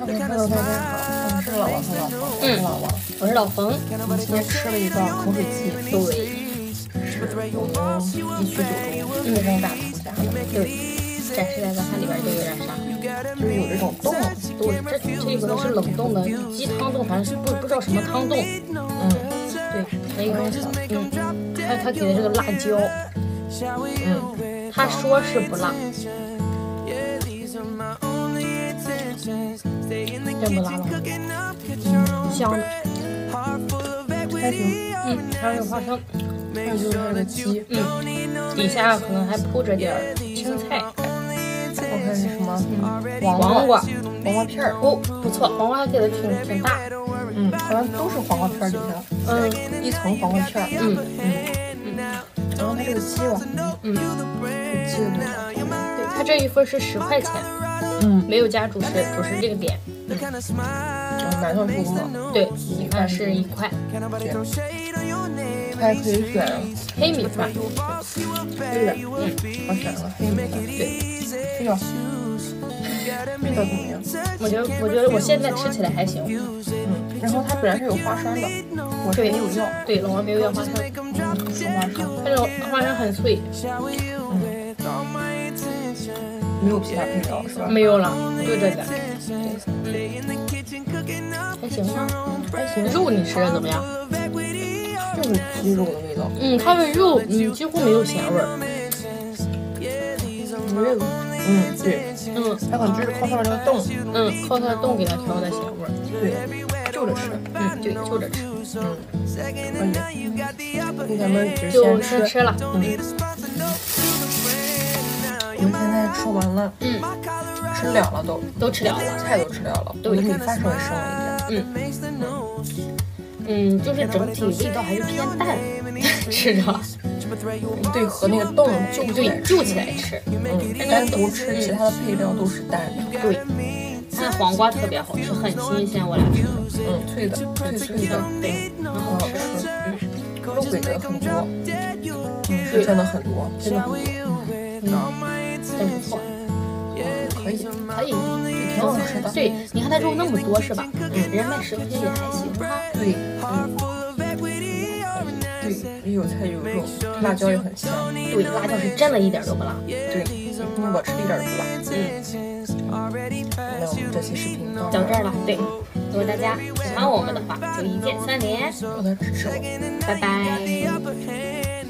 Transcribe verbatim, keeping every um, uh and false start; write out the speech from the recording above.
Hello，大家好，我是老王和老冯，我是老王， 我是老冯。 我们今天吃了一道口水鸡， 对， 是有名一区九中非常大厨家的， 对，展示在咱看里边就有点啥， 就是有这种冻， 对，这这个是冷冻的鸡汤冻，反正是不不知道什么汤冻， 嗯， 对，还有嗯，还有他给的这个辣椒，嗯，他说是不辣。真不辣了，嗯，香的， 还行， 嗯，还有花生， 还有就是那个鸡， 嗯，底下可能还铺着点青菜， 我看是什么， 嗯， 黄瓜， 黄瓜， 黄瓜片儿， 哦，不错，黄瓜还给的挺挺大， 嗯，好像都是黄瓜片儿底下， 嗯， 一层黄瓜片儿， 嗯嗯嗯，然后它这个鸡吧， 嗯， 是鸡的味道， 对，它这一份是十块钱， 嗯， 没有加主食，主食这个点。 嗯，买断猪嘛， 对，你看是一块， 对，它还可以选黑米饭， 黑的，嗯，我选了黑米饭， 对， 哎呦，味道怎么样？ 我觉得我觉得我现在吃起来还行， 嗯，然后它本来是有花生的，我是没有要， 对，老王没有要花生， 嗯，吃花生， 它这种花生很脆， 嗯，没有其他配料是吧？ 没有了，就这个，还行吗？ 还行， 肉你吃的怎么样？ 就是鸡肉的味道， 嗯，它的肉嗯几乎没有咸味儿， 没有，嗯，对， 嗯， 它可能就是靠它的那个冻， 嗯，靠它的冻给它调的咸味儿， 对，就着吃， 嗯，对，就着吃， 嗯，可以，那咱们只就先吃， 先吃了， 嗯，我们现在吃完了， 嗯， 吃了了都， 都吃了了， 菜都吃了了， 对， 米饭稍微剩了一点， 嗯。嗯，就是整体味道还是偏淡，吃着， 对，和那个冻就对就起来吃， 嗯，单独吃其他的配料都是淡的， 对，它的黄瓜特别好吃，很新鲜，我俩吃的， 嗯，脆的，脆脆的， 对，很好吃， 嗯，肉给的很多，嗯，是真的很多， 真的很多，嗯，真不错， 可以， 可以， 挺好吃的， 对，你看它肉那么多是吧？嗯，人卖十块钱也还行哈， 对，嗯，对，有菜有肉，辣椒也很香， 对，辣椒是真的一点都不辣， 对，我吃的一点都不辣， 嗯， 那我们这期视频到到这儿了，对，如果大家喜欢我们的话，就一键三连， 多多支持我， 拜拜。